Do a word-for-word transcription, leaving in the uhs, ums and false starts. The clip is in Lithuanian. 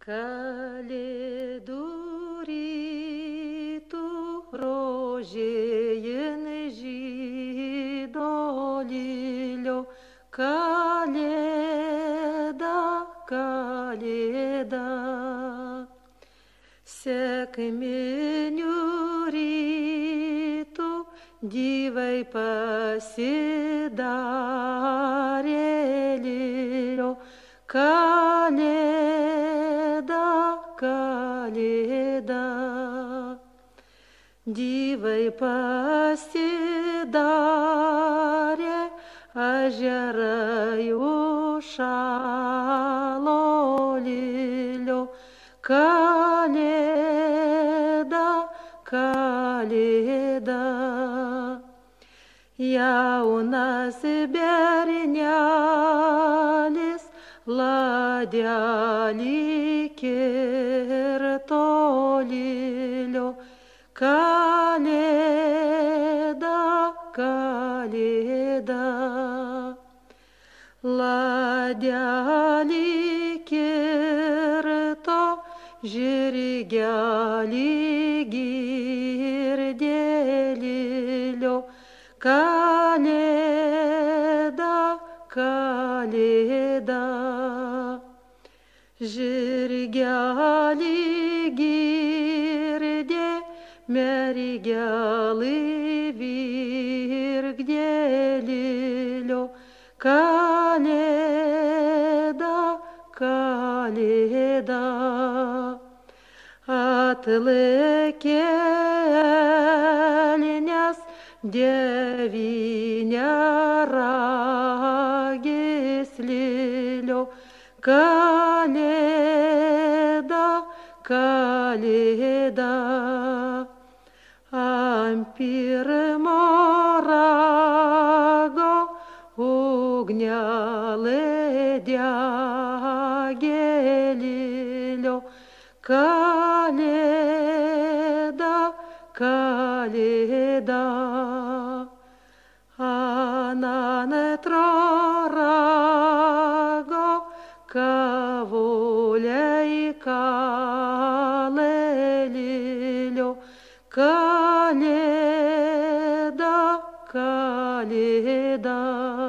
Каледуриту рожеен жидолило, каледа, каледа. Секменюриту дивой поседарелило, каледа, каледа. Дивой поседаре ажараю шалолило, каледа, каледа. Я у нас бернялись, ладяли кертолило, каледа, каледа. Ладяли керто, жиргяли гирделило, каледа, каледа. Жиргяли гирде, мәргяли виргделило, каледа, каледа. Атлы келняс девиня рагеслило, каледа, каледа. Ампир мораго угнялы дягелило, каледа, каледа. Ананы трораго каволяй калелило, каледа, каледа.